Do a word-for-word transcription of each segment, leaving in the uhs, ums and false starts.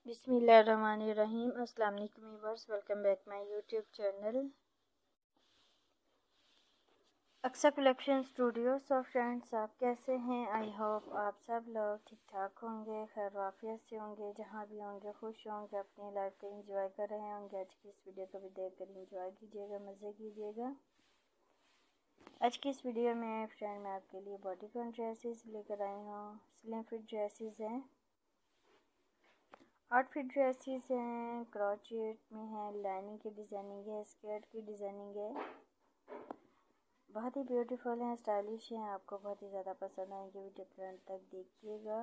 बिस्मिल्लाहिर्रहमानिर्रहीम। अस्सलाम वालेकुम viewers, welcome back my YouTube channel Aqsa collection studio. So friends, आप कैसे हैं? आई होप आप सब लोग ठीक ठाक होंगे, खैर वाफियत से होंगे, जहाँ भी होंगे खुश होंगे, अपनी लाइफ को एंजॉय कर रहे होंगे। आज की इस वीडियो को भी देख कर इंजॉय कीजिएगा, मज़े कीजिएगा। आज की इस वीडियो में फ्रेंड मैं आपके लिए बॉडीकॉन ड्रेसेस लेकर आई हूँ। स्लिम फिट ड्रेसेस हैं, आउटफिट ड्रेसेस हैं, क्रॉचेट में है, लाइनिंग की डिज़ाइनिंग है, स्कर्ट की डिज़ाइनिंग है, बहुत ही ब्यूटीफुल हैं, स्टाइलिश हैं, आपको बहुत ही ज़्यादा पसंद आएंगे। वीडियो के अंत तक देखिएगा।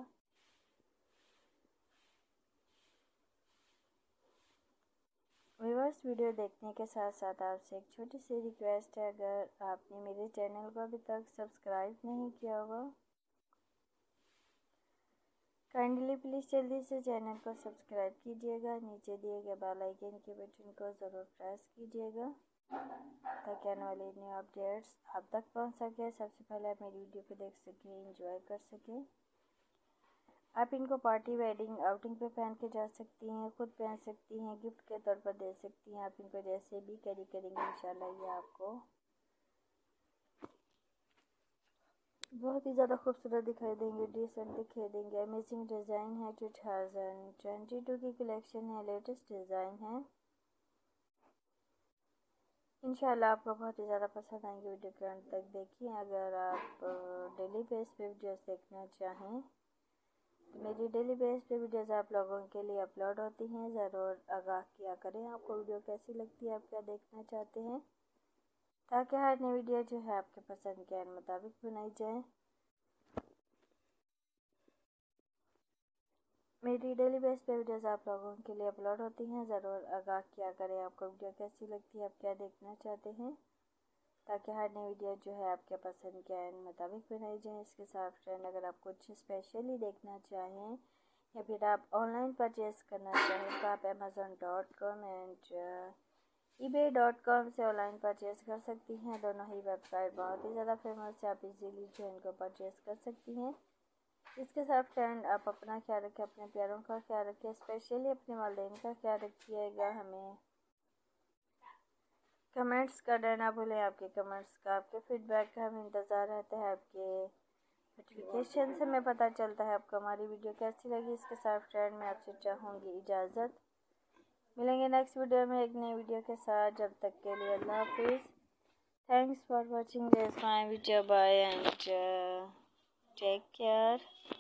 व्यूअर्स, वीडियो देखने के साथ साथ आपसे एक छोटी सी रिक्वेस्ट है, अगर आपने मेरे चैनल को अभी तक सब्सक्राइब नहीं किया होगा, काइंडली प्लीज़ जल्दी से चैनल को सब्सक्राइब कीजिएगा। नीचे दिए गए बेल आइकन के बटन को ज़रूर प्रेस कीजिएगा ताकि आने वाले न्यू अपडेट्स आप तक पहुंच सके। सबसे पहले आप मेरी वीडियो को देख सकें, एंजॉय कर सकें। आप इनको पार्टी, वेडिंग, आउटिंग पे पहन के जा सकती हैं, खुद पहन सकती हैं, गिफ्ट के तौर पर दे सकती हैं। आप इनको जैसे भी कैरी करेंगे इंशाल्लाह ये आपको बहुत ही ज़्यादा खूबसूरत दिखाई देंगे, डिसेंट दिखाई देंगे। अमेजिंग डिज़ाइन है, टू थाउजेंड ट्वेंटी टू की कलेक्शन है, लेटेस्ट डिज़ाइन है। इंशाल्लाह आपको बहुत ही ज़्यादा पसंद आएंगे। वीडियो के अंत तक देखिए। अगर आप डेली बेस पे वीडियोस देखना चाहें तो मेरी डेली बेस पे वीडियोस आप लोगों के लिए अपलोड होती हैं, ज़रूर आगाह किया करें। आपको वीडियो कैसी लगती है, आप क्या देखना चाहते हैं, ताकि हर नई वीडियो जो है आपके पसंद के मुताबिक बनाई जाए। मेरी डेली बेस पे वीडियोस आप लोगों के लिए अपलोड होती हैं, ज़रूर आगाह किया करें। आपको वीडियो कैसी लगती है, आप क्या देखना चाहते हैं, ताकि हर नई वीडियो जो है आपके पसंद के मुताबिक बनाई जाए। इसके साथ फ्रेंड, अगर आप कुछ स्पेशली देखना चाहें या फिर आप ऑनलाइन परचेज़ करना चाहें तो आप Amazon dot com and eBay dot com से ऑनलाइन परचेज़ कर सकती हैं। दोनों ही वेबसाइट बहुत ही ज़्यादा फेमस है, आप इजीली जो है इनको परचेज़ कर सकती हैं। इसके साथ फ्रेंड, आप अपना ख्याल रखें, अपने प्यारों का ख्याल रखें, स्पेशली अपने वालिदैन का ख्याल रखिएगा। हमें कमेंट्स करना ना भूलें। आपके कमेंट्स का, आपके फीडबैक का हमें इंतज़ार रहता है। आपके नोटिफिकेशन से हमें पता चलता है आपको हमारी वीडियो कैसी लगी। इसके साथ फ्रेंड मैं आपसे चाहूँगी इजाज़त। मिलेंगे नेक्स्ट वीडियो में एक नई वीडियो के साथ। जब तक के लिए अल्लाह हाफिज़। Thanks for watching this my video, bye and take care.